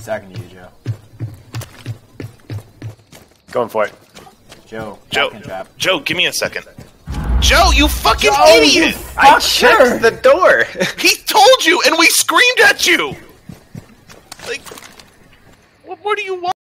Stacking you, Joe. Going for it. Joe, Joe, give me a second. Joe, you fucking Joe, idiot! I checked the door! He told you, and we screamed at you! Like, what more do you want?